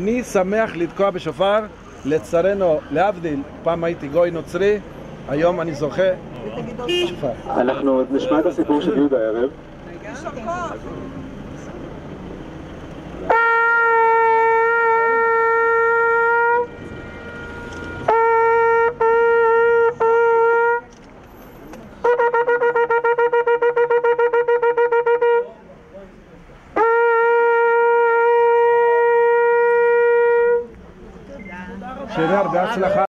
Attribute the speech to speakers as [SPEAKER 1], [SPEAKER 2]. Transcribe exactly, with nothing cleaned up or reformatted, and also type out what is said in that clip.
[SPEAKER 1] אני שמח לתקוע בשופר, לצערנו, להבדיל, פעם הייתי גוי נוצרי, היום אני זוכה שופר.
[SPEAKER 2] אנחנו נשמע את הסיפור של יהודה הערב.
[SPEAKER 1] שיהיה הרבה הצלחה.